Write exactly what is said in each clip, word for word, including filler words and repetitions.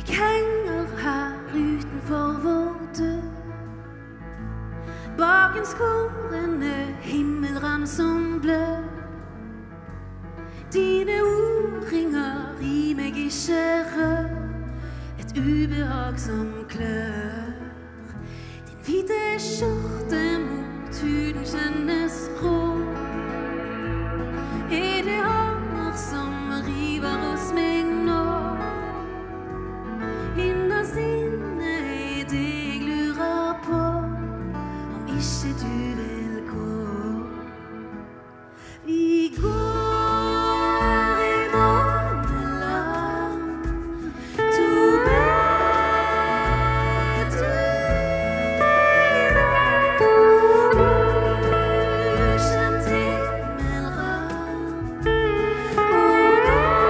Jeg henger her utenfor vår dør, bak en skårende himmelrand som blør. Dine ord ringer i meg ikke rør, et ubehag som klør. Din hvite skjorte mot huden kjennes rå. Er det hammer som river hos meg nå? Innerst inne er det jeg lurer på, om ikke du vil gå. Vi går i måneland, to meter ukjent himmelrand, og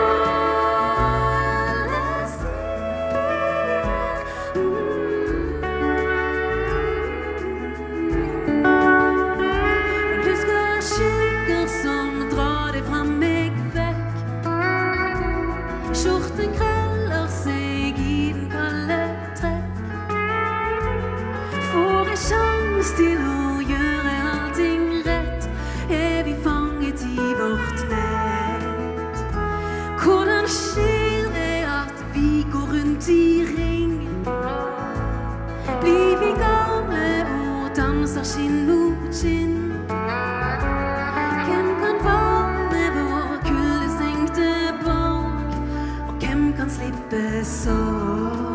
alle sier Men du skal skygger som drar deg fra meg vekk. Skjorten krøller seg i den kalde trekk. Får jeg sjans til å gjøre allting rett, er vi fanget i vårt nett. Hvordan skjer det at vi går rundt i ring? Blir vi gamle og danser kinn mot kinn? Hvem kan varme vår kuldestengte borg, og hvem kan slippe sorg?